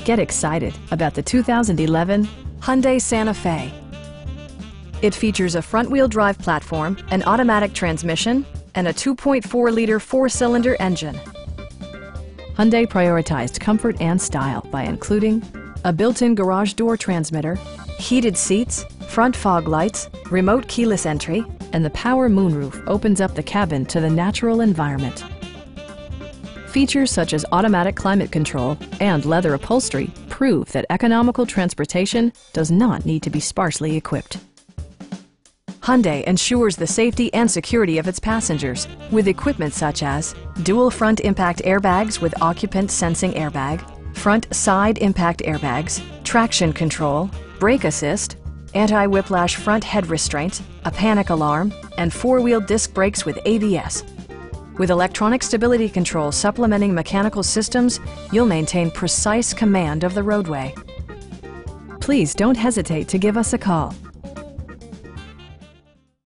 Get excited about the 2011 Hyundai Santa Fe. It features a front-wheel drive platform, an automatic transmission, and a 2.4-liter four-cylinder engine. Hyundai prioritized comfort and style by including a built-in garage door transmitter, heated seats, front fog lights, remote keyless entry, and the power moonroof opens up the cabin to the natural environment. Features such as automatic climate control and leather upholstery prove that economical transportation does not need to be sparsely equipped. Hyundai ensures the safety and security of its passengers with equipment such as dual front impact airbags with occupant sensing airbag, front side impact airbags, traction control, brake assist, anti-whiplash front head restraints, a panic alarm, and four-wheel disc brakes with ABS. With electronic stability control supplementing mechanical systems, you'll maintain precise command of the roadway. Please don't hesitate to give us a call.